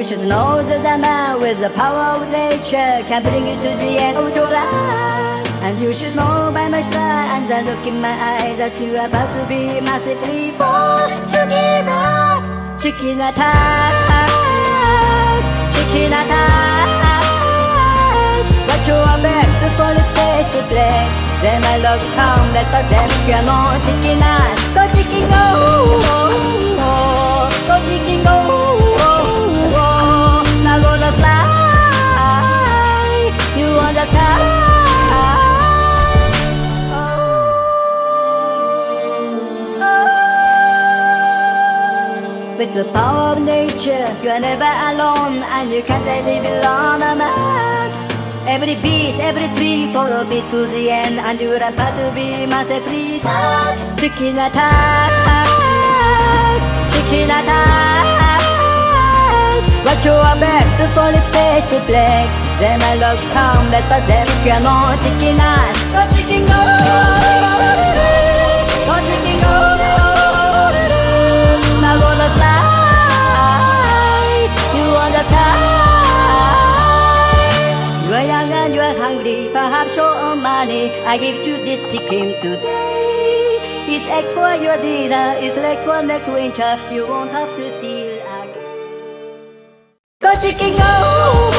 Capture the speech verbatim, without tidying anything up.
should know that a man with the power of nature can bring you to the end of your life. And you should know by my smile and the look in my eyes that you are about to be massively forced to give up. Chicken attack, chicken attack. But you are back before it face to play. C'est my love harmless but c'est que non chicken ass. Go chicken go, go chicken go. Now gonna fly, you on the sky. With the power of nature, you are never alone, and you can't live alone on a map. Every beast, every tree follows me to the end, and you're about to be massively sad. Chicken attack, chicken attack. But you are back to fall it face to black. C'est my love harmless, but c'est que non chicken ass. Go chicken go, go chicken go. Now gonna fly, you on the sky. You are young and you are hungry, perhaps your money. I give you this chicken today. It's eggs for your dinner, it's legs for next winter. You won't have to steal again. Go chicken go!